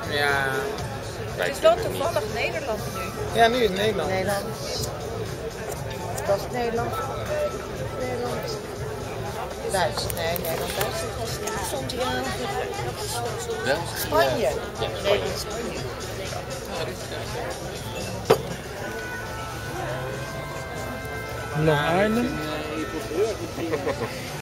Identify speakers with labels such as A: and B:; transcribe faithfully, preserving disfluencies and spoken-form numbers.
A: Ja.
B: Het is wel toevallig Nederland nu.
A: Ja, nu in Nederland.
C: Nederland. Was het Nederland? Nederland. Duits. Nee, Nederland. Duits. Stond hier aan. Spanje.
B: Ja,
C: Nederland, Spanje.
D: Long Island.